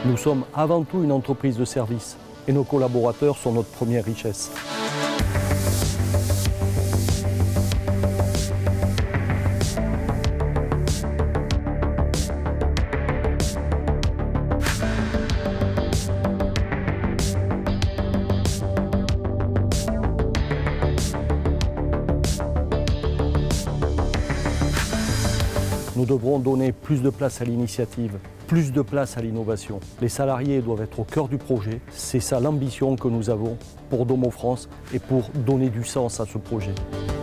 Nous sommes avant tout une entreprise de service et nos collaborateurs sont notre première richesse. Nous devrons donner plus de place à l'initiative, plus de place à l'innovation. Les salariés doivent être au cœur du projet. C'est ça l'ambition que nous avons pour Domo France et pour donner du sens à ce projet.